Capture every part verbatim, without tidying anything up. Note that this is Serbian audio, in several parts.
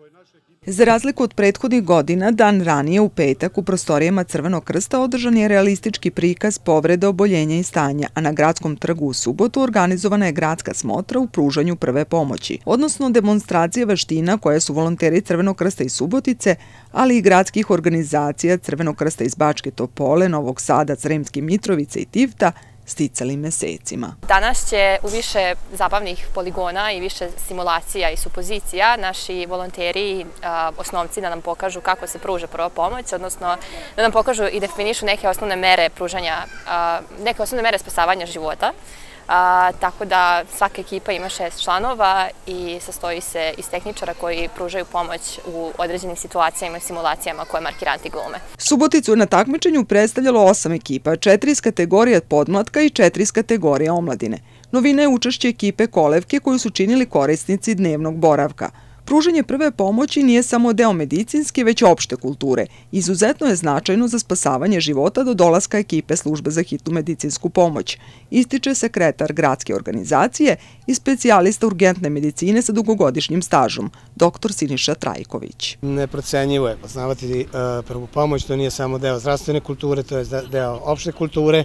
Za razliku od prethodnih godina, dan ranije u petak u prostorijama Crvenog krsta održan je realistički prikaz povrede, oboljenja i stanja, a na Gradskom trgu u subotu organizovana je gradska smotra u pružanju prve pomoći, odnosno demonstracija veština koje su volonteri Crvenog krsta iz Subotice, ali i gradskih organizacija Crvenog krsta iz Bačke Topole, Novog Sada, Sremske Mitrovice i Tivta sticali mesecima. Danas će u više zabavnih poligona i više simulacija i supozicija naši volonteri i osnovci da nam pokažu kako se pruža prva pomoć, odnosno da nam pokažu i definišu neke osnovne mere pružanja, neke osnovne mere spasavanja života. A, tako da svaka ekipa ima šest članova i sastoji se iz tehničara koji pružaju pomoć u određenim situacijama i simulacijama koje markiranti glume. Suboticu je na takmičenju predstavljalo osam ekipa, četiri iz kategorije podmlatka i četiri iz kategorije omladine. Novina je učešće ekipe kolevke koju su činili korisnici dnevnog boravka. Pružanje prve pomoći nije samo deo medicinske, već opšte kulture. Izuzetno je značajno za spasavanje života do dolaska ekipe službe za hitnu medicinsku pomoć, ističe sekretar gradske organizacije i specijalista urgentne medicine sa dugogodišnjim stažom, doktor Siniša Trajković. Neprocenjivo je poznavati prvu pomoć, to nije samo deo zdravstvene kulture, to je deo opšte kulture.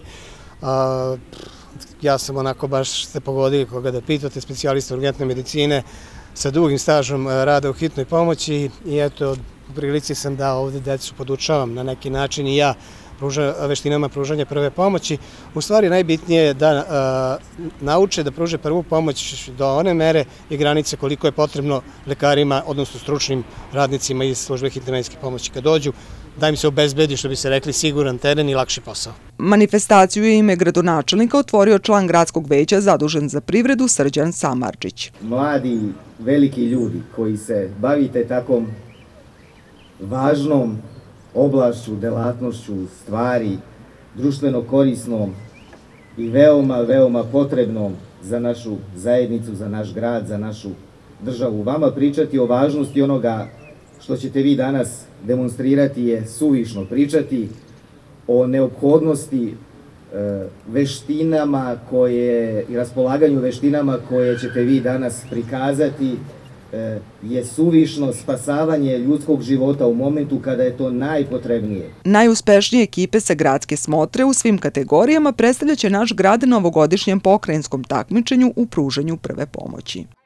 Ja sam onako baš ste pogodili koga da pitate, specijalista urgentne medicine, sa dugim stažom rada u hitnoj pomoći i eto, u prilici sam da ovde decu podučavam na neki način i ja veštinama pružanja prve pomoći. U stvari najbitnije je da nauče da pruže prvu pomoć do one mere i granice koliko je potrebno lekarima, odnosno stručnim radnicima iz službe hitne medicinske pomoći kad dođu, da im se obezbedi, što bi se rekli, siguran teren i lakši posao. Manifestaciju je ime gradonačelnika otvorio član gradskog veća zadužen za privredu Srđan Samardžić. Mladi, veliki ljudi koji se bavite takom važnom oblašću, delatnošću, stvari, društveno korisnom i veoma, veoma potrebnom za našu zajednicu, za naš grad, za našu državu. Vama pričati o važnosti onoga što ćete vi danas demonstrirati je suvišno. Pričati o neophodnosti veštinama koje i raspolaganju veštinama koje ćete vi danas prikazati je suvišno. Spasavanje ljudskog života u momentu kada je to najpotrebnije. Najuspešnije ekipe sa gradske smotre u svim kategorijama predstavljaće naš grad na ovogodišnjem pokrajinskom takmičenju u pružanju prve pomoći.